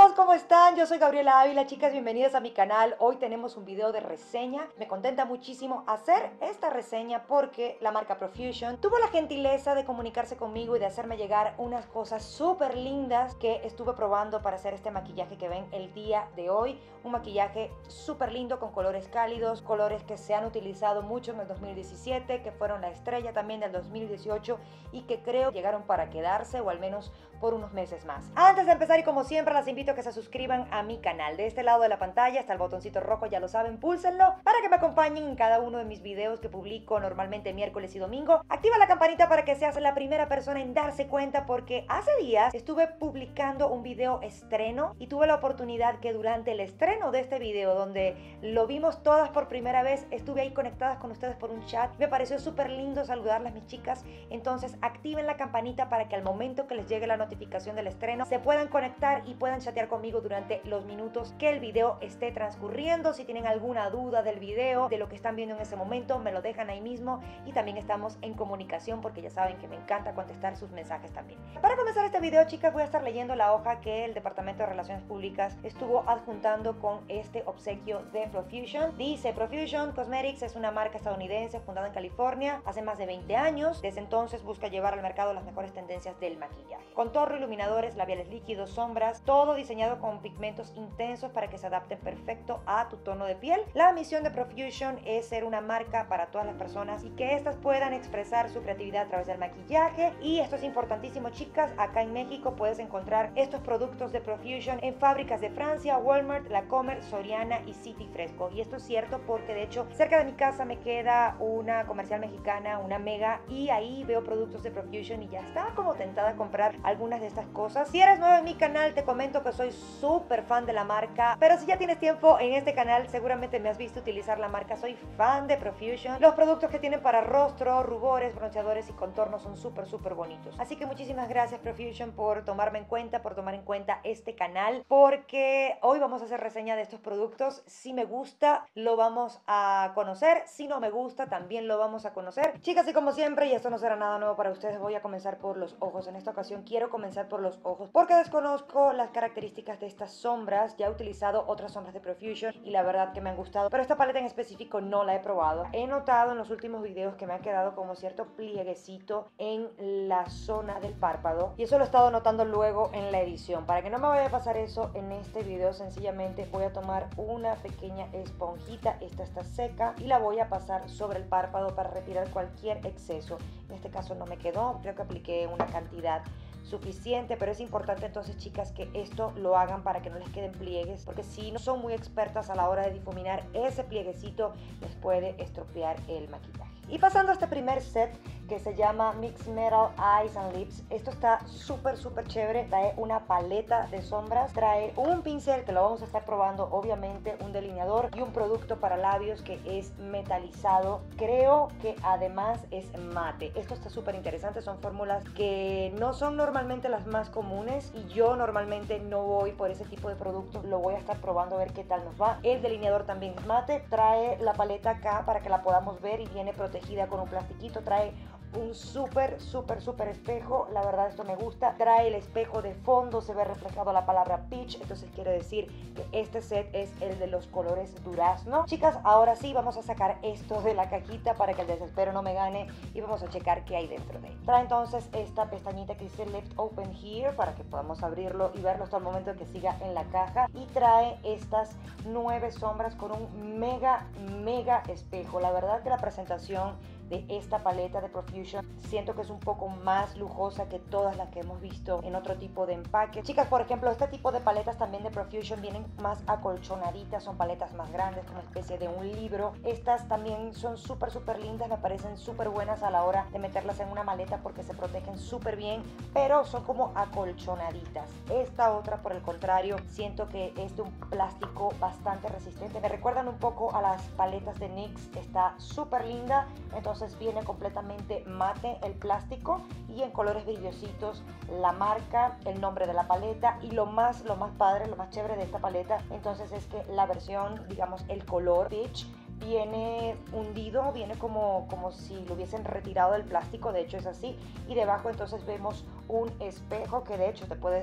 todos, ¿cómo están? Yo soy Gabriela Ávila, chicas, bienvenidas a mi canal. Hoy tenemos un video de reseña. Me contenta muchísimo hacer esta reseña porque la marca Profusion tuvo la gentileza de comunicarse conmigo y de hacerme llegar unas cosas súper lindas que estuve probando para hacer este maquillaje que ven el día de hoy. Un maquillaje súper lindo con colores cálidos, colores que se han utilizado mucho en el 2017, que fueron la estrella también del 2018 y que creo llegaron para quedarse o al menos por unos meses más. Antes de empezar y como siempre las invito a que se suscriban a mi canal. De este lado de la pantalla está el botoncito rojo, ya lo saben, púlsenlo para que me acompañen en cada uno de mis videos que publico normalmente miércoles y domingo. Activa la campanita para que seas la primera persona en darse cuenta porque hace días estuve publicando un video estreno y tuve la oportunidad que durante el estreno de este video, donde lo vimos todas por primera vez, estuve ahí conectadas con ustedes por un chat. Me pareció súper lindo saludarlas, mis chicas. Entonces activen la campanita para que al momento que les llegue la notificación del estreno se puedan conectar y puedan chatear conmigo durante los minutos que el video esté transcurriendo. Si tienen alguna duda del video, de lo que están viendo en ese momento, me lo dejan ahí mismo y también estamos en comunicación porque ya saben que me encanta contestar sus mensajes también. Para comenzar este video, chicas, voy a estar leyendo la hoja que el Departamento de Relaciones Públicas estuvo adjuntando con este obsequio de Profusion. Dice: Profusion Cosmetics es una marca estadounidense fundada en California hace más de 20 años. Desde entonces busca llevar al mercado las mejores tendencias del maquillaje. Contorno, iluminadores, labiales líquidos, sombras, todo diseñado con pigmentos intensos para que se adapten perfecto a tu tono de piel. La misión de Profusion es ser una marca para todas las personas y que éstas puedan expresar su creatividad a través del maquillaje. Y esto es importantísimo, chicas. Acá en México puedes encontrar estos productos de Profusion en fábricas de Francia, Walmart, Lacomer, Soriana y City Fresco. Y esto es cierto porque de hecho cerca de mi casa me queda una comercial mexicana, una Mega, y ahí veo productos de Profusion y ya estaba como tentada a comprar algunas de estas cosas. Si eres nuevo en mi canal, te comento que soy súper fan de la marca, pero si ya tienes tiempo en este canal, seguramente me has visto utilizar la marca. Soy fan de Profusion. Los productos que tienen para rostro, rubores, bronceadores y contornos son súper bonitos. Así que muchísimas gracias, Profusion, por tomarme en cuenta, por tomar en cuenta este canal, porque hoy vamos a hacer reseña de estos productos. Si me gusta, lo vamos a conocer. Si no me gusta, también lo vamos a conocer. Chicas, y como siempre, y esto no será nada nuevo para ustedes, voy a comenzar por los ojos. En esta ocasión quiero comenzar por los ojos porque desconozco las características de estas sombras. Ya he utilizado otras sombras de Profusion y la verdad que me han gustado, pero esta paleta en específico no la he probado. He notado en los últimos videos que me ha quedado como cierto plieguecito en la zona del párpado y eso lo he estado notando luego en la edición. Para que no me vaya a pasar eso en este video, sencillamente voy a tomar una pequeña esponjita. Esta está seca y la voy a pasar sobre el párpado para retirar cualquier exceso. En este caso no me quedó, creo que apliqué una cantidad suficiente, pero es importante entonces, chicas, que esto lo hagan para que no les queden pliegues, porque si no son muy expertas a la hora de difuminar, ese plieguecito les puede estropear el maquillaje. Y pasando a este primer set que se llama Mix Metal Eyes and Lips, esto está súper chévere. Trae una paleta de sombras, trae un pincel que lo vamos a estar probando, obviamente, un delineador y un producto para labios que es metalizado. Creo que además es mate. Esto está súper interesante, son fórmulas que no son normalmente las más comunes y yo normalmente no voy por ese tipo de productos. Lo voy a estar probando a ver qué tal nos va. El delineador también es mate, trae la paleta acá para que la podamos ver y viene protegida con un plastiquito, trae un súper espejo. La verdad esto me gusta. Trae el espejo de fondo, se ve reflejado la palabra peach, entonces quiere decir que este set es el de los colores durazno. Chicas, ahora sí vamos a sacar esto de la cajita para que el desespero no me gane y vamos a checar qué hay dentro de él. Trae entonces esta pestañita que dice Left Open Here para que podamos abrirlo y verlo hasta el momento que siga en la caja, y trae estas 9 sombras con un mega espejo. La verdad que la presentación de esta paleta de Profusion siento que es un poco más lujosa que todas las que hemos visto en otro tipo de empaque. Chicas, por ejemplo, este tipo de paletas también de Profusion vienen más acolchonaditas, son paletas más grandes, como una especie de un libro. Estas también son súper lindas, me parecen súper buenas a la hora de meterlas en una maleta porque se protegen súper bien, pero son como acolchonaditas. Esta otra, por el contrario, siento que es de un plástico bastante resistente. Me recuerdan un poco a las paletas de NYX, está súper linda. Entonces viene completamente mate el plástico y en colores brillositos la marca, el nombre de la paleta y lo más padre, lo más chévere de esta paleta entonces es que la versión, digamos, el color peach viene hundido, viene como si lo hubiesen retirado del plástico, de hecho es así, y debajo entonces vemos un espejo que de hecho te puedes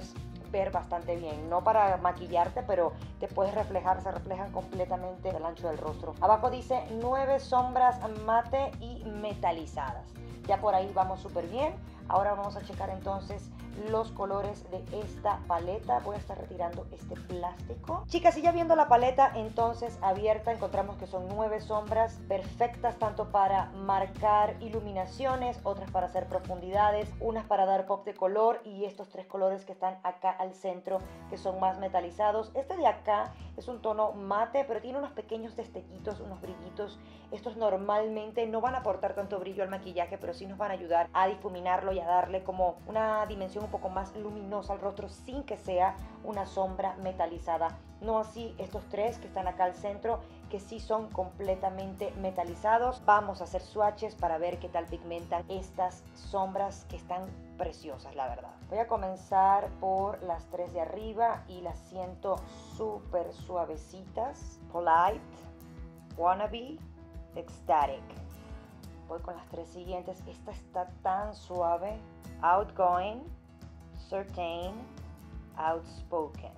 ver bastante bien. No para maquillarte, pero te puedes reflejar, se reflejan completamente el ancho del rostro. Abajo dice 9 sombras mate y metalizadas. Ya por ahí vamos súper bien. Ahora vamos a checar entonces los colores de esta paleta. Voy a estar retirando este plástico. Chicas, y ya viendo la paleta entonces abierta, encontramos que son 9 sombras perfectas tanto para marcar iluminaciones, otras para hacer profundidades, unas para dar pop de color y estos 3 colores que están acá al centro que son más metalizados. Este de acá es un tono mate, pero tiene unos pequeños destellitos, unos brillitos. Estos normalmente no van a aportar tanto brillo al maquillaje, pero sí nos van a ayudar a difuminarlo y a darle como una dimensión un poco más luminosa al rostro sin que sea una sombra metalizada. No así estos 3 que están acá al centro, que sí son completamente metalizados. Vamos a hacer swatches para ver qué tal pigmentan estas sombras que están preciosas, la verdad. Voy a comenzar por las 3 de arriba y las siento súper suavecitas. Polite, Wannabe, Ecstatic. Voy con las 3 siguientes. Esta está tan suave. Outgoing, Certain, Outspoken.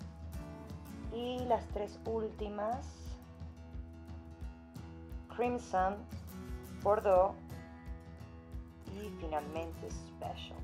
Y las 3 últimas, Crimson, Bordeaux y finalmente Special.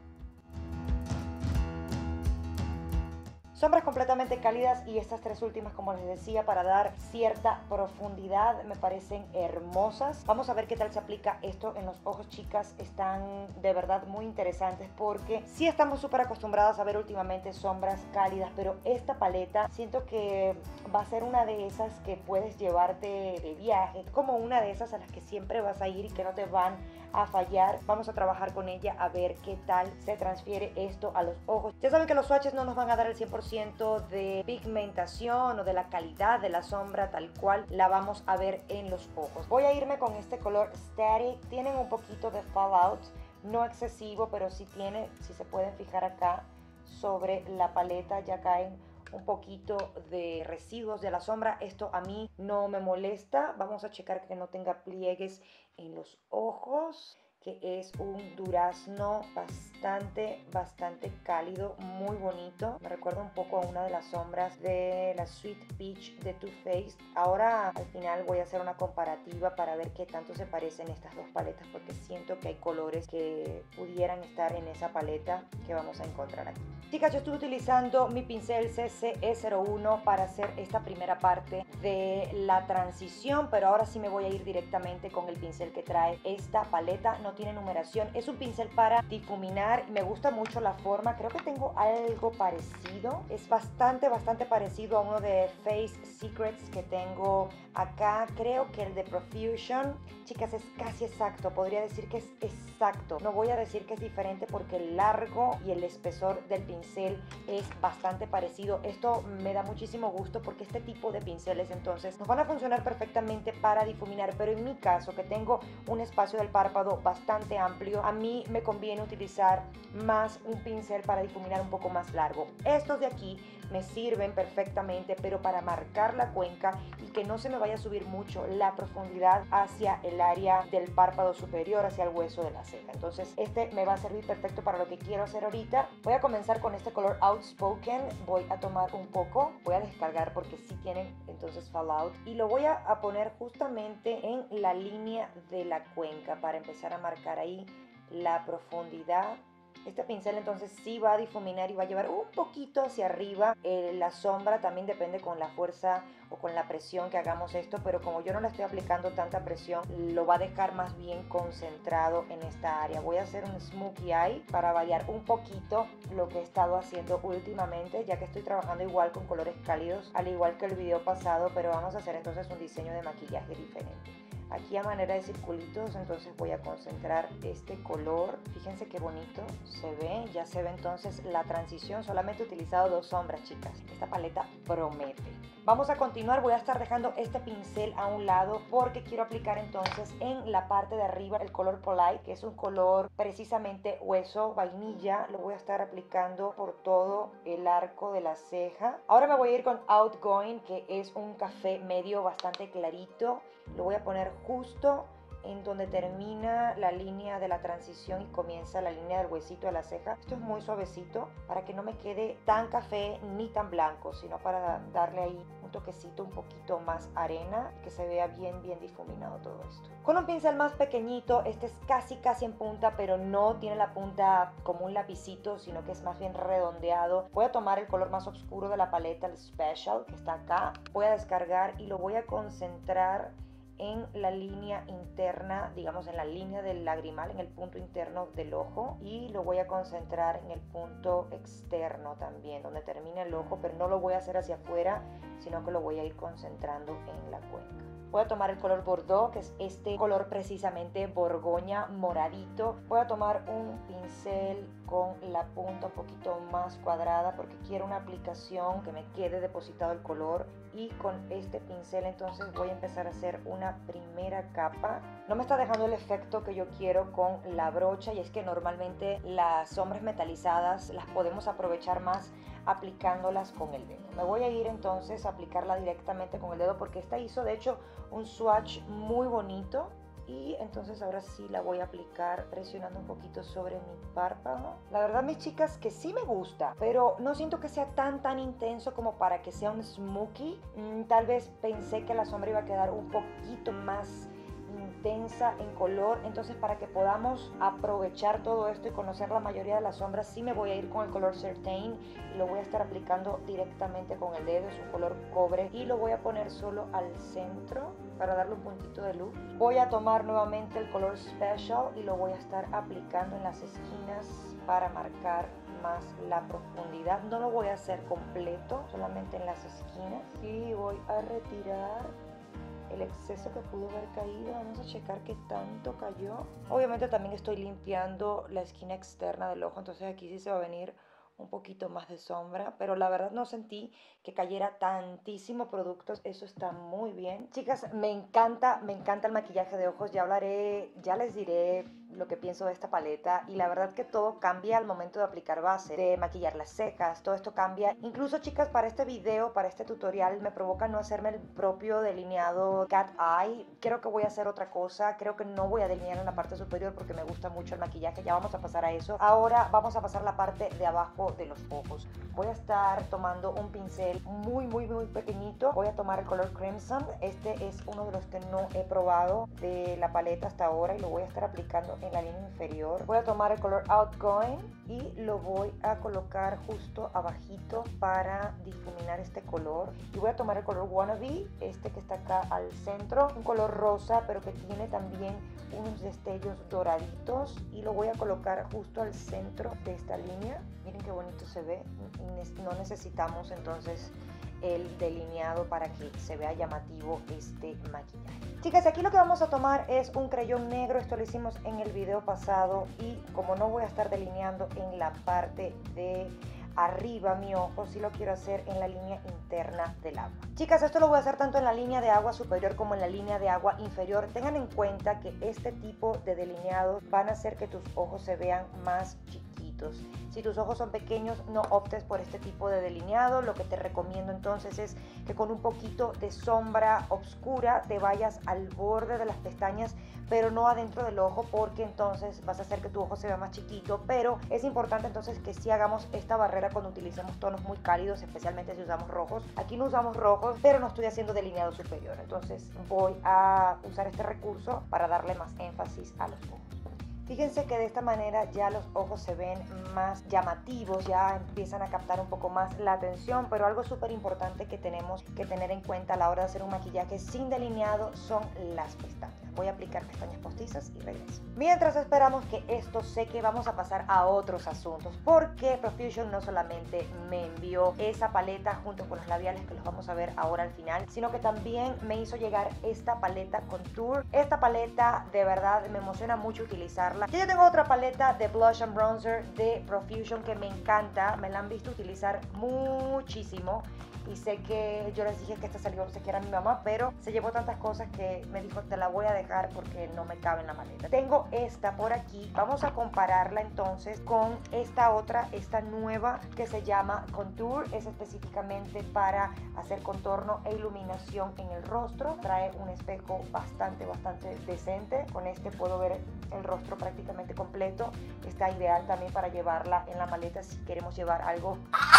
Sombras completamente cálidas y estas 3 últimas, como les decía, para dar cierta profundidad, me parecen hermosas. Vamos a ver qué tal se aplica esto en los ojos, chicas. Están de verdad muy interesantes porque sí estamos súper acostumbradas a ver últimamente sombras cálidas, pero esta paleta siento que va a ser una de esas que puedes llevarte de viaje, como una de esas a las que siempre vas a ir y que no te van a fallar. Vamos a trabajar con ella a ver qué tal se transfiere esto a los ojos. Ya saben que los swatches no nos van a dar el 100% de pigmentación o de la calidad de la sombra tal cual la vamos a ver en los ojos. Voy a irme con este color Static. Tienen un poquito de fallout, no excesivo, pero sí tiene, si se pueden fijar acá sobre la paleta, ya caen un poquito de residuos de la sombra. Esto a mí no me molesta. Vamos a checar que no tenga pliegues en los ojos, que es un durazno bastante cálido, muy bonito. Me recuerda un poco a una de las sombras de la Sweet Peach de Too Faced. Ahora al final voy a hacer una comparativa para ver qué tanto se parecen estas dos paletas, porque siento que hay colores que pudieran estar en esa paleta que vamos a encontrar aquí. Chicas, yo estuve utilizando mi pincel CC01 para hacer esta primera parte de la transición, pero ahora sí me voy a ir directamente con el pincel que trae esta paleta. No tiene numeración, es un pincel para difuminar. Me gusta mucho la forma, creo que tengo algo parecido. Es bastante parecido a uno de Face Secrets que tengo acá. Creo que el de Profusion, chicas, es casi exacto. Podría decir que es exacto. No voy a decir que es diferente porque el largo y el espesor del pincel es bastante parecido. Esto me da muchísimo gusto porque este tipo de pinceles entonces nos van a funcionar perfectamente para difuminar, pero en mi caso, que tengo un espacio del párpado bastante amplio, a mí me conviene utilizar más un pincel para difuminar un poco más largo. Estos de aquí me sirven perfectamente, pero para marcar la cuenca y que no se me vaya a subir mucho la profundidad hacia el área del párpado superior, hacia el hueso de la ceja. Entonces este me va a servir perfecto para lo que quiero hacer ahorita. Voy a comenzar con este color Outspoken. Voy a tomar un poco, voy a descargar porque sí tienen entonces fallout, y lo voy a poner justamente en la línea de la cuenca para empezar a marcar ahí la profundidad. Este pincel entonces sí va a difuminar y va a llevar un poquito hacia arriba la sombra. También depende con la fuerza o con la presión que hagamos esto, pero como yo no le estoy aplicando tanta presión, lo va a dejar más bien concentrado en esta área. Voy a hacer un smokey eye para variar un poquito lo que he estado haciendo últimamente, ya que estoy trabajando igual con colores cálidos, al igual que el video pasado, pero vamos a hacer entonces un diseño de maquillaje diferente. Aquí a manera de circulitos, entonces voy a concentrar este color. Fíjense qué bonito se ve. Ya se ve entonces la transición. Solamente he utilizado 2 sombras, chicas. Esta paleta promete. Vamos a continuar. Voy a estar dejando este pincel a un lado porque quiero aplicar entonces en la parte de arriba el color Polite, que es un color precisamente hueso, vainilla. Lo voy a estar aplicando por todo el arco de la ceja. Ahora me voy a ir con Outgoing, que es un café medio bastante clarito. Lo voy a poner justo en donde termina la línea de la transición y comienza la línea del huesito de la ceja. Esto es muy suavecito para que no me quede tan café ni tan blanco, sino para darle ahí un toquecito un poquito más arena, que se vea bien difuminado todo esto. Con un pincel más pequeñito, este es casi en punta, pero no tiene la punta como un lapicito, sino que es más bien redondeado. Voy a tomar el color más oscuro de la paleta, el Special, que está acá. Voy a descargar y lo voy a concentrar en la línea interna, digamos en la línea del lagrimal, en el punto interno del ojo, y lo voy a concentrar en el punto externo también, donde termina el ojo, pero no lo voy a hacer hacia afuera, sino que lo voy a ir concentrando en la cuenca. Voy a tomar el color Bordeaux, que es este color precisamente borgoña moradito. Voy a tomar un pincel con la punta un poquito más cuadrada porque quiero una aplicación que me quede depositado el color. Y con este pincel entonces voy a empezar a hacer una primera capa. No me está dejando el efecto que yo quiero con la brocha, y es que normalmente las sombras metalizadas las podemos aprovechar más aplicándolas con el dedo. Me voy a ir entonces a aplicarla directamente con el dedo porque esta hizo de hecho un swatch muy bonito. Y entonces ahora sí la voy a aplicar presionando un poquito sobre mi párpado. La verdad, mis chicas, que sí me gusta, pero no siento que sea tan intenso como para que sea un smokey. Tal vez pensé que la sombra iba a quedar un poquito más intensa en color, entonces para que podamos aprovechar todo esto y conocer la mayoría de las sombras, sí me voy a ir con el color Certain y lo voy a estar aplicando directamente con el dedo. Es un color cobre y lo voy a poner solo al centro para darle un puntito de luz. Voy a tomar nuevamente el color Special y lo voy a estar aplicando en las esquinas para marcar más la profundidad. No lo voy a hacer completo, solamente en las esquinas, y voy a retirar el exceso que pudo haber caído. Vamos a checar qué tanto cayó. Obviamente también estoy limpiando la esquina externa del ojo, entonces aquí sí se va a venir un poquito más de sombra, pero la verdad no sentí que cayera tantísimo producto. Eso está muy bien. Chicas, me encanta el maquillaje de ojos. Ya les diré lo que pienso de esta paleta, y la verdad que todo cambia al momento de aplicar base, de maquillar las cejas, todo esto cambia. Incluso, chicas, para este video, para este tutorial, me provoca no hacerme el propio delineado cat eye. Creo que voy a hacer otra cosa. Creo que no voy a delinear en la parte superior porque me gusta mucho el maquillaje. Ya vamos a pasar a eso. Ahora vamos a pasar la parte de abajo de los ojos. Voy a estar tomando un pincel muy pequeñito. Voy a tomar el color Crimson. Este es uno de los que no he probado de la paleta hasta ahora, y lo voy a estar aplicando en la línea inferior. Voy a tomar el color Outgoing y lo voy a colocar justo abajito para difuminar este color. Y voy a tomar el color Wannabe, este que está acá al centro, un color rosa pero que tiene también unos destellos doraditos, y lo voy a colocar justo al centro de esta línea. Miren qué bonito se ve. No necesitamos entonces el delineado para que se vea llamativo este maquillaje. Chicas, aquí lo que vamos a tomar es un crayón negro. Esto lo hicimos en el video pasado, y como no voy a estar delineando en la parte de arriba mi ojo, sí lo quiero hacer en la línea interna del agua. Chicas, esto lo voy a hacer tanto en la línea de agua superior como en la línea de agua inferior. Tengan en cuenta que este tipo de delineados van a hacer que tus ojos se vean más chiquitos. Si tus ojos son pequeños, no optes por este tipo de delineado. Lo que te recomiendo entonces es que con un poquito de sombra oscura te vayas al borde de las pestañas, pero no adentro del ojo, porque entonces vas a hacer que tu ojo se vea más chiquito. Pero es importante entonces que sí hagamos esta barrera cuando utilicemos tonos muy cálidos, especialmente si usamos rojos. Aquí no usamos rojos, pero no estoy haciendo delineado superior, entonces voy a usar este recurso para darle más énfasis a los ojos. Fíjense que de esta manera ya los ojos se ven más llamativos, ya empiezan a captar un poco más la atención, pero algo súper importante que tenemos que tener en cuenta a la hora de hacer un maquillaje sin delineado son las pestañas. Voy a aplicar pestañas postizas y regreso. Mientras esperamos que esto seque, vamos a pasar a otros asuntos, porque Profusion no solamente me envió esa paleta junto con los labiales, que los vamos a ver ahora al final, sino que también me hizo llegar esta paleta Contour. Esta paleta de verdad me emociona mucho utilizarla utilizarla. Yo tengo otra paleta de blush and bronzer de Profusion que me encanta. Me la han visto utilizar muchísimo. Y sé que yo les dije que esta salió se quiera mi mamá, pero se llevó tantas cosas que me dijo te la voy a dejar porque no me cabe en la maleta. Tengo esta por aquí, vamos a compararla entonces con esta otra, esta nueva que se llama Contour. Es específicamente para hacer contorno e iluminación en el rostro. Trae un espejo bastante decente. Con este puedo ver el rostro prácticamente completo. Está ideal también para llevarla en la maleta si queremos llevar algo.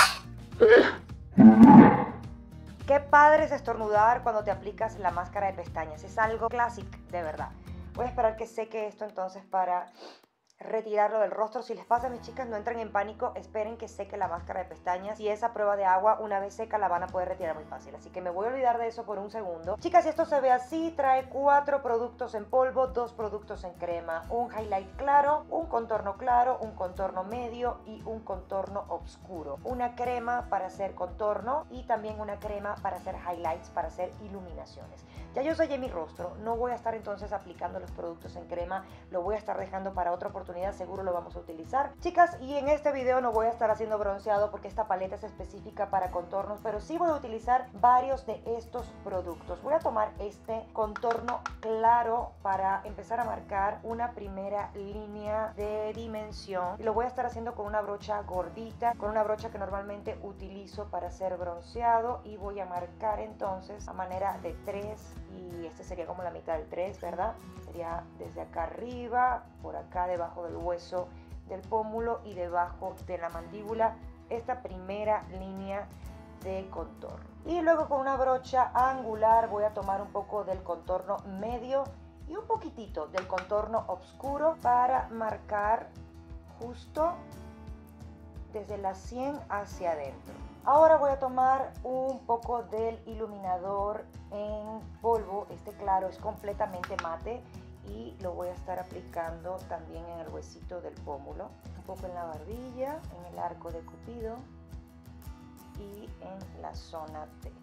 Qué padre es estornudar cuando te aplicas la máscara de pestañas. Es algo clásico, de verdad. Voy a esperar que seque esto entonces para retirarlo del rostro. Si les pasa a mis chicas, no entren en pánico, esperen que seque la máscara de pestañas. Si es a prueba de agua, una vez seca la van a poder retirar muy fácil, así que me voy a olvidar de eso por un segundo. Chicas, esto se ve así. Trae 4 productos en polvo, 2 productos en crema, un highlight claro, un contorno claro, un contorno medio y un contorno oscuro. Una crema para hacer contorno y también una crema para hacer highlights, para hacer iluminaciones. Ya yo sellé mi rostro, no voy a estar entonces aplicando los productos en crema, lo voy a estar dejando para otra oportunidad, seguro lo vamos a utilizar. Chicas, y en este video no voy a estar haciendo bronceado porque esta paleta es específica para contornos, pero sí voy a utilizar varios de estos productos. Voy a tomar este contorno claro para empezar a marcar una primera línea de dimensión y lo voy a estar haciendo con una brocha gordita, con una brocha que normalmente utilizo para hacer bronceado, y voy a marcar entonces a manera de 3, y este sería como la mitad del 3, ¿verdad? Sería desde acá arriba, por acá debajo del hueso del pómulo y debajo de la mandíbula, esta primera línea de contorno. Y luego con una brocha angular voy a tomar un poco del contorno medio y un poquitito del contorno oscuro para marcar justo desde la sien hacia adentro. Ahora voy a tomar un poco del iluminador en polvo. Este claro es completamente mate y lo voy a estar aplicando también en el huesito del pómulo, un poco en la barbilla, en el arco de Cupido y en la zona T.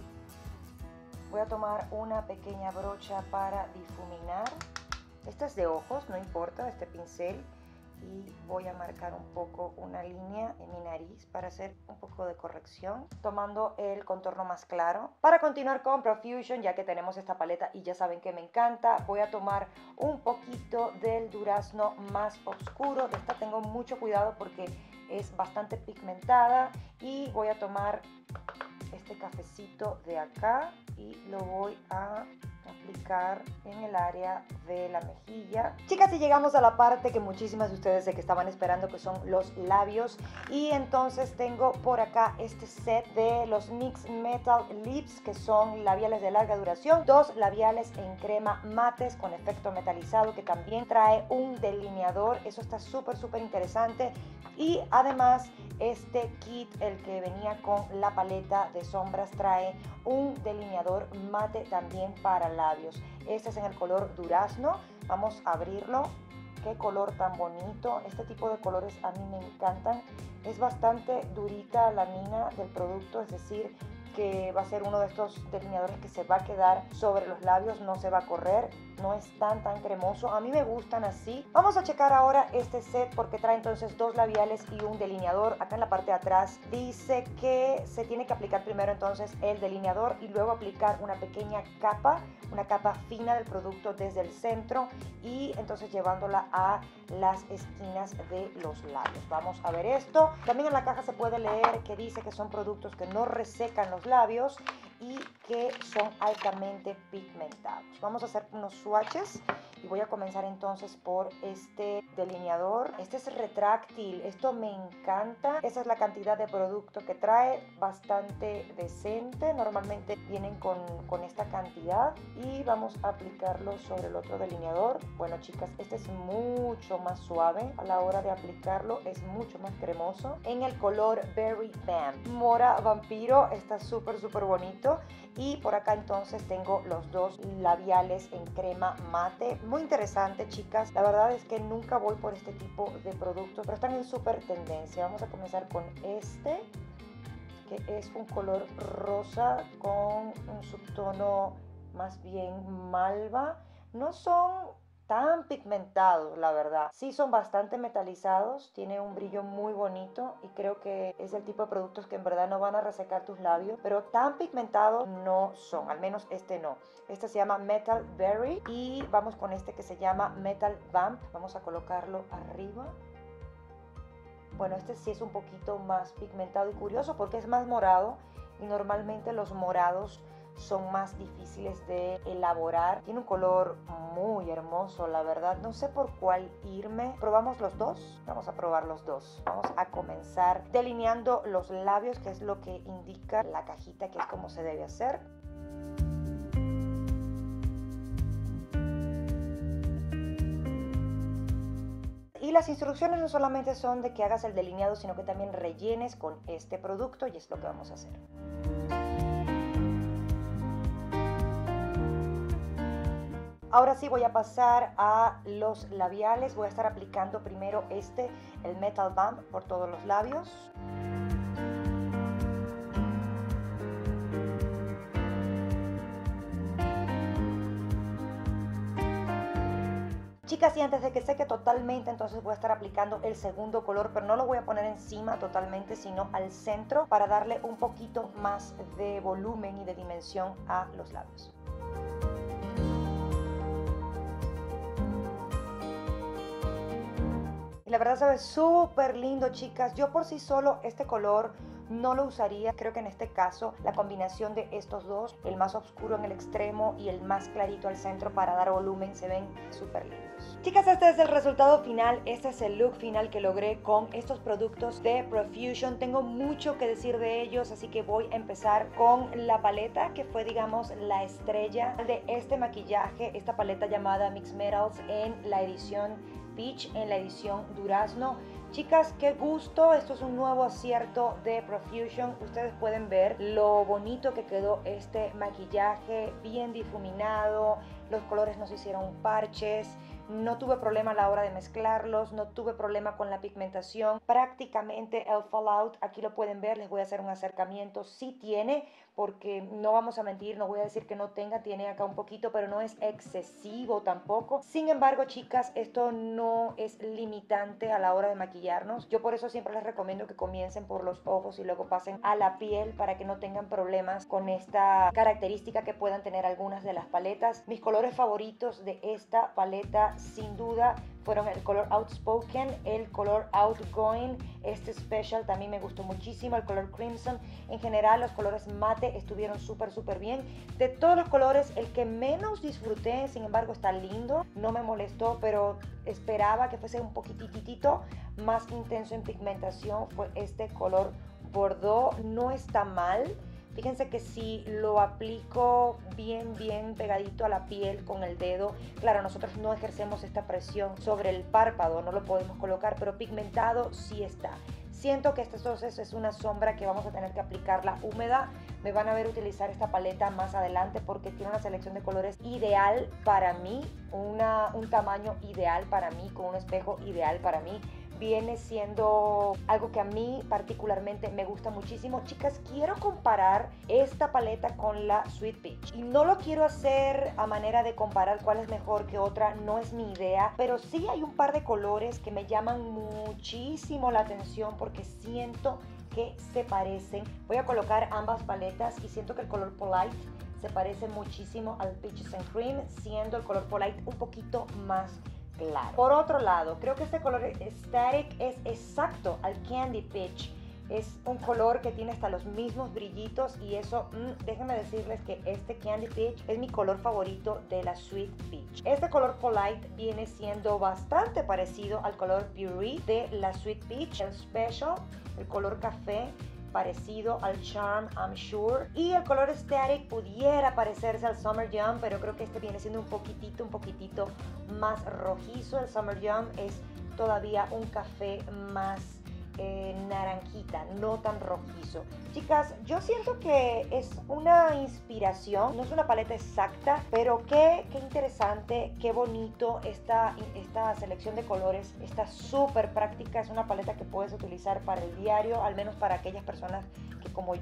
Voy a tomar una pequeña brocha para difuminar. Esta es de ojos, no importa, este pincel. Y voy a marcar un poco una línea en mi nariz para hacer un poco de corrección, tomando el contorno más claro. Para continuar con Profusion, ya que tenemos esta paleta y ya saben que me encanta, voy a tomar un poquito del durazno más oscuro. De esta tengo mucho cuidado porque es bastante pigmentada, y voy a tomar este cafecito de acá y lo voy a aplicar en el área de la mejilla. Chicas, y llegamos a la parte que muchísimas de ustedes sé que estaban esperando, que son los labios, y entonces tengo por acá este set de los NYX Metal Lips, que son labiales de larga duración, 2 labiales en crema mates con efecto metalizado, que también trae un delineador. Eso está súper interesante. Y además este kit, el que venía con la paleta de sombras, trae un delineador mate también para labios. Este es en el color durazno. Vamos a abrirlo. Qué color tan bonito. Este tipo de colores a mí me encantan. Es bastante durita la mina del producto, es decir, que va a ser uno de estos delineadores que se va a quedar sobre los labios, no se va a correr, no es tan cremoso. A mí me gustan así. Vamos a checar ahora este set porque trae entonces 2 labiales y un delineador. Acá en la parte de atrás dice que se tiene que aplicar primero entonces el delineador y luego aplicar una pequeña capa, una capa fina del producto desde el centro, y entonces llevándola a las esquinas de los labios. Vamos a ver esto. También en la caja se puede leer que dice que son productos que no resecan los labios y que son altamente pigmentados. Vamos a hacer unos swatches y voy a comenzar entonces por este delineador. Este es retráctil, esto me encanta. Esa es la cantidad de producto que trae, bastante decente. Normalmente vienen con esta cantidad, y vamos a aplicarlo sobre el otro delineador. Bueno, chicas, este es mucho más suave a la hora de aplicarlo, es mucho más cremoso, en el color Berry Bam. Mora Vampiro, está súper bonito. Y por acá entonces tengo los 2 labiales en crema mate. Muy interesante, chicas. La verdad es que nunca voy por este tipo de productos, pero están en súper tendencia. Vamos a comenzar con este, que es un color rosa con un subtono más bien malva. No son tan pigmentados, la verdad. Sí son bastante metalizados, tiene un brillo muy bonito y creo que es el tipo de productos que en verdad no van a resecar tus labios, pero tan pigmentados no son, al menos este no. Este se llama Metal Berry y vamos con este que se llama Metal Vamp. Vamos a colocarlo arriba. Bueno, este sí es un poquito más pigmentado y curioso porque es más morado y normalmente los morados son más difíciles de elaborar. Tiene un color muy hermoso, la verdad. No sé por cuál irme. ¿Probamos los dos? Vamos a probar los dos. Vamos a comenzar delineando los labios, que es lo que indica la cajita, que es como se debe hacer. Y las instrucciones no solamente son de que hagas el delineado, sino que también rellenes con este producto y es lo que vamos a hacer. Ahora sí voy a pasar a los labiales. Voy a estar aplicando primero el Metal Vamp por todos los labios. Chicas, y antes de que seque totalmente, entonces voy a estar aplicando el segundo color, pero no lo voy a poner encima totalmente, sino al centro para darle un poquito más de volumen y de dimensión a los labios. Y la verdad se ve súper lindo, chicas. Yo por sí solo este color no lo usaría. Creo que en este caso la combinación de estos dos, el más oscuro en el extremo y el más clarito al centro para dar volumen, se ven súper lindos. Chicas, este es el resultado final. Este es el look final que logré con estos productos de Profusion. Tengo mucho que decir de ellos, así que voy a empezar con la paleta que fue, digamos, la estrella de este maquillaje. Esta paleta llamada Mix Metals en la edición Peach, en la edición Durazno. Chicas, qué gusto, esto es un nuevo acierto de Profusion. Ustedes pueden ver lo bonito que quedó este maquillaje, bien difuminado, los colores no se hicieron parches, no tuve problema a la hora de mezclarlos, no tuve problema con la pigmentación. Prácticamente el fallout, aquí lo pueden ver, les voy a hacer un acercamiento, sí tiene, porque no vamos a mentir, no voy a decir que no tenga, tiene acá un poquito, pero no es excesivo tampoco. Sin embargo, chicas, esto no es limitante a la hora de maquillarnos. Yo por eso siempre les recomiendo que comiencen por los ojos y luego pasen a la piel para que no tengan problemas con esta característica que puedan tener algunas de las paletas. Mis colores favoritos de esta paleta, sin duda, fueron el color Outspoken, el color Outgoing, este Special también me gustó muchísimo, el color Crimson. En general los colores mate estuvieron súper bien. De todos los colores, el que menos disfruté, sin embargo está lindo, no me molestó, pero esperaba que fuese un poquitito más intenso en pigmentación, fue este color Bordeaux. No está mal. Fíjense que si lo aplico bien pegadito a la piel con el dedo, claro, nosotros no ejercemos esta presión sobre el párpado, no lo podemos colocar, pero pigmentado sí está. Siento que esta entonces es una sombra que vamos a tener que aplicarla húmeda. Me van a ver utilizar esta paleta más adelante porque tiene una selección de colores ideal para mí, un tamaño ideal para mí, con un espejo ideal para mí. Viene siendo algo que a mí particularmente me gusta muchísimo. Chicas, quiero comparar esta paleta con la Sweet Peach. Y no lo quiero hacer a manera de comparar cuál es mejor que otra, no es mi idea. Pero sí hay un par de colores que me llaman muchísimo la atención porque siento que se parecen. Voy a colocar ambas paletas y siento que el color Polite se parece muchísimo al Peaches and Cream, siendo el color Polite un poquito más claro. Por otro lado, creo que este color Static es exacto al Candy Peach. Es un color que tiene hasta los mismos brillitos y eso, déjenme decirles que este Candy Peach es mi color favorito de la Sweet Peach. Este color Polite viene siendo bastante parecido al color Puree de la Sweet Peach. El Special, el color café, parecido al Charm, I'm Sure. Y el color Static pudiera parecerse al Summer Jam, pero creo que este viene siendo un poquitito más rojizo. El Summer Jam es todavía un café más naranjita, no tan rojizo. Chicas, yo siento que es una inspiración, no es una paleta exacta, pero qué interesante, qué bonito esta selección de colores, está súper práctica, es una paleta que puedes utilizar para el diario, al menos para aquellas personas que como yo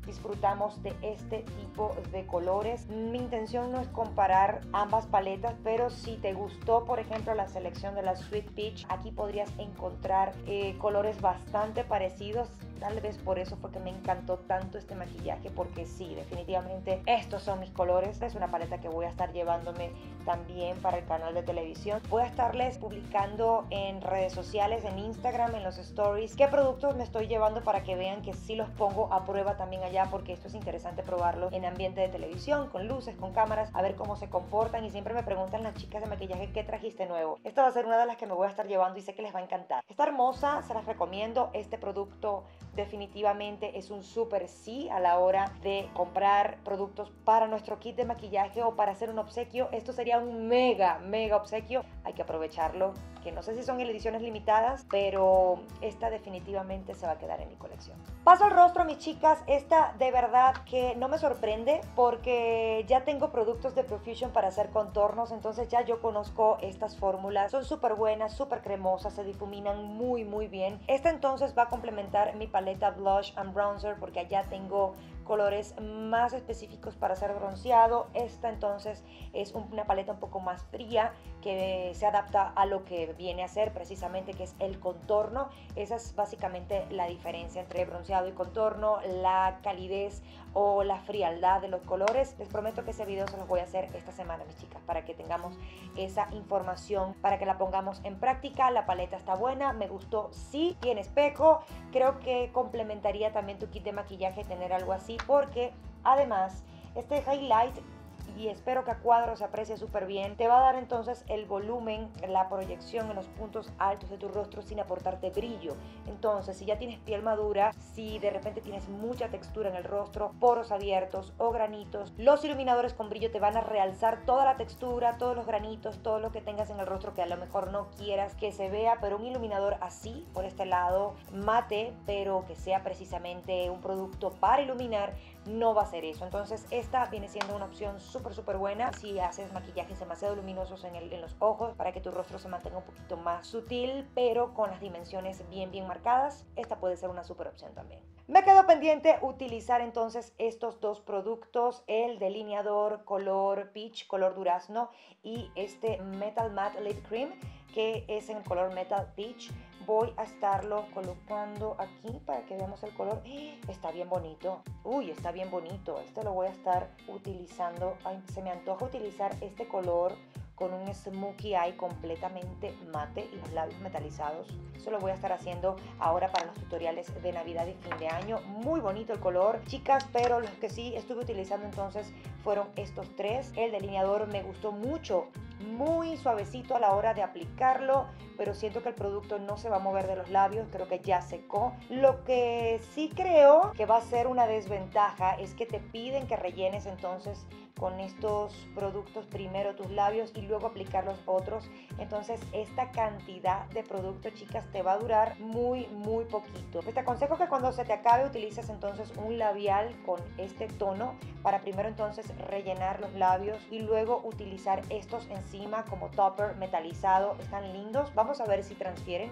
disfrutamos de este tipo de colores. Mi intención no es comparar ambas paletas, pero si te gustó, por ejemplo, la selección de la Sweet Peach, aquí podrías encontrar colores bastante parecidos. Tal vez por eso fue que me encantó tanto este maquillaje, porque sí, definitivamente estos son mis colores. Es una paleta que voy a estar llevándome también para el canal de televisión. Voy a estarles publicando en redes sociales, en Instagram, en los stories, qué productos me estoy llevando para que vean que sí los pongo a prueba también allá, porque esto es interesante probarlo en ambiente de televisión, con luces, con cámaras, a ver cómo se comportan. Y siempre me preguntan las chicas de maquillaje qué trajiste nuevo. Esta va a ser una de las que me voy a estar llevando y sé que les va a encantar. Está hermosa, se las recomiendo. Este producto definitivamente es un súper sí a la hora de comprar productos para nuestro kit de maquillaje o para hacer un obsequio. Esto sería un mega obsequio. Hay que aprovecharlo, que no sé si son ediciones limitadas, pero esta definitivamente se va a quedar en mi colección. Paso al rostro, mis chicas. Esta de verdad que no me sorprende, porque ya tengo productos de Profusion para hacer contornos, entonces ya yo conozco estas fórmulas. Son súper buenas, súper cremosas, se difuminan muy bien. Esta entonces va a complementar mi paleta Blush and Bronzer, porque allá tengo colores más específicos para hacer bronceado. Esta entonces es una paleta un poco más fría, que se adapta a lo que viene a ser precisamente, que es el contorno. Esa es básicamente la diferencia entre bronceado y contorno, la calidez o la frialdad de los colores. Les prometo que ese video se los voy a hacer esta semana, mis chicas, para que tengamos esa información, para que la pongamos en práctica. La paleta está buena, me gustó, sí, tiene espejo. Creo que complementaría también tu kit de maquillaje tener algo así, porque además este highlight, y espero que a cuadro se aprecie súper bien, te va a dar entonces el volumen, la proyección en los puntos altos de tu rostro sin aportarte brillo. Entonces, si ya tienes piel madura, si de repente tienes mucha textura en el rostro, poros abiertos o granitos, los iluminadores con brillo te van a realzar toda la textura, todos los granitos, todo lo que tengas en el rostro que a lo mejor no quieras que se vea. Pero un iluminador así, por este lado, mate, pero que sea precisamente un producto para iluminar, no va a ser eso. Entonces esta viene siendo una opción súper buena si haces maquillajes demasiado luminosos en los ojos, para que tu rostro se mantenga un poquito más sutil pero con las dimensiones bien marcadas. Esta puede ser una súper opción también. Me quedó pendiente utilizar entonces estos dos productos, el delineador color peach, color durazno, y este Metal Matte Lip Cream, que es en el color Metal Peach. Voy a estarlo colocando aquí para que veamos el color. Está bien bonito. Uy, está bien bonito. Este lo voy a estar utilizando. Ay, se me antoja utilizar este color con un smokey eye completamente mate y los labios metalizados. Eso lo voy a estar haciendo ahora para los tutoriales de Navidad y fin de año. Muy bonito el color, chicas, pero los que sí estuve utilizando entonces fueron estos tres. El delineador me gustó mucho, muy suavecito a la hora de aplicarlo, pero siento que el producto no se va a mover de los labios. Creo que ya secó. Lo que sí creo que va a ser una desventaja es que te piden que rellenes entonces con estos productos primero tus labios y luego aplicar los otros. Entonces esta cantidad de producto, chicas, te va a durar muy poquito. Pues te aconsejo que cuando se te acabe utilices entonces un labial con este tono para primero entonces rellenar los labios y luego utilizar estos encima como topper metalizado. Están lindos. Vamos a ver si transfieren.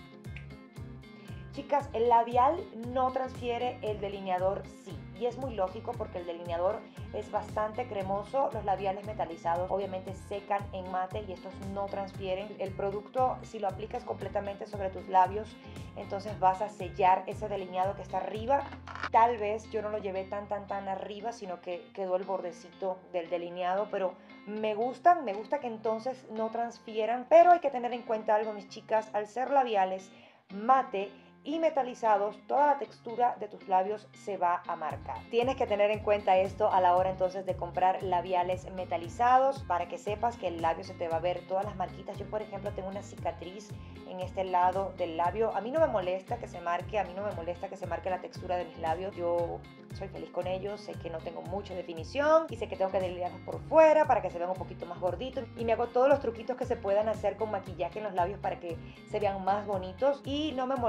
Chicas, el labial no transfiere, el delineador sí. Y es muy lógico, porque el delineador es bastante cremoso. Los labiales metalizados obviamente secan en mate y estos no transfieren. El producto, si lo aplicas completamente sobre tus labios, entonces vas a sellar ese delineado que está arriba. Tal vez yo no lo llevé tan arriba, sino que quedó el bordecito del delineado, pero me gusta que entonces no transfieran. Pero hay que tener en cuenta algo, mis chicas, al ser labiales mate y metalizados, toda la textura de tus labios se va a marcar. Tienes que tener en cuenta esto a la hora entonces de comprar labiales metalizados, para que sepas que el labio se te va a ver todas las marquitas. Yo, por ejemplo, tengo una cicatriz en este lado del labio. A mí no me molesta que se marque, la textura de mis labios. Yo soy feliz con ellos. Sé que no tengo mucha definición y sé que tengo que delinearlos por fuera para que se vean un poquito más gorditos, y me hago todos los truquitos que se puedan hacer con maquillaje en los labios para que se vean más bonitos, y no me molesta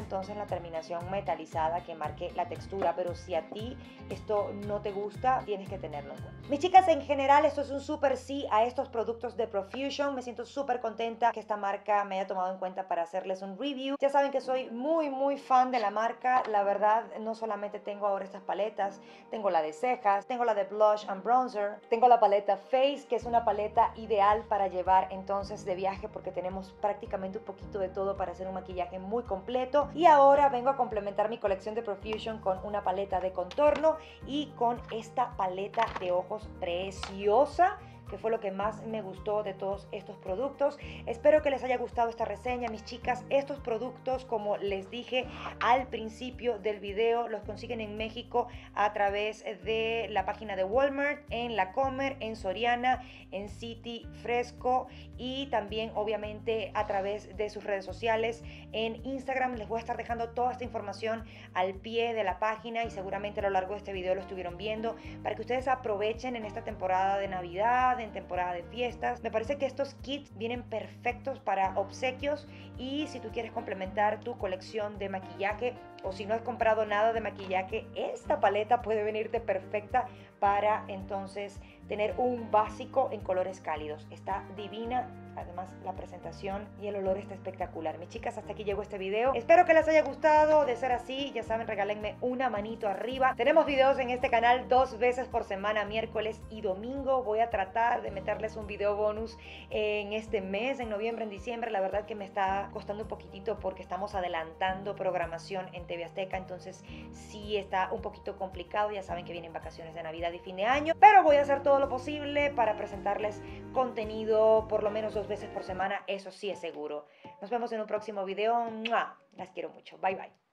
entonces la terminación metalizada que marque la textura, pero si a ti esto no te gusta, tienes que tenerlo en cuenta. Mis chicas, en general esto es un súper sí a estos productos de Profusion. Me siento súper contenta que esta marca me haya tomado en cuenta para hacerles un review. Ya saben que soy muy fan de la marca. La verdad, no solamente tengo ahora estas paletas, tengo la de cejas, tengo la de blush and bronzer, tengo la paleta Face, que es una paleta ideal para llevar entonces de viaje porque tenemos prácticamente un poquito de todo para hacer un maquillaje muy completo. Y ahora vengo a complementar mi colección de Profusion con una paleta de contorno y con esta paleta de ojos preciosa, que fue lo que más me gustó de todos estos productos. Espero que les haya gustado esta reseña, mis chicas. Estos productos, como les dije al principio del video, los consiguen en México a través de la página de Walmart, en La Comer, en Soriana, en City Fresco y también obviamente a través de sus redes sociales. En Instagram les voy a estar dejando toda esta información al pie de la página y seguramente a lo largo de este video lo estuvieron viendo para que ustedes aprovechen en esta temporada de Navidad, en temporada de fiestas. Me parece que estos kits vienen perfectos para obsequios y si tú quieres complementar tu colección de maquillaje o si no has comprado nada de maquillaje, esta paleta puede venirte perfecta para entonces tener un básico en colores cálidos. Está divina. Además, la presentación y el olor está espectacular. Mis chicas, hasta aquí llegó este video. Espero que les haya gustado. De ser así, ya saben, regálenme una manito arriba. Tenemos videos en este canal 2 veces por semana, miércoles y domingo. Voy a tratar de meterles un video bonus en este mes, en noviembre, en diciembre. La verdad que me está costando un poquitito porque estamos adelantando programación en TV Azteca. Entonces, sí está un poquito complicado. Ya saben que vienen vacaciones de Navidad y fin de año. Pero voy a hacer todo lo posible para presentarles contenido por lo menos 2 veces por semana, eso sí es seguro. Nos vemos en un próximo video. ¡Mua! Las quiero mucho. Bye bye.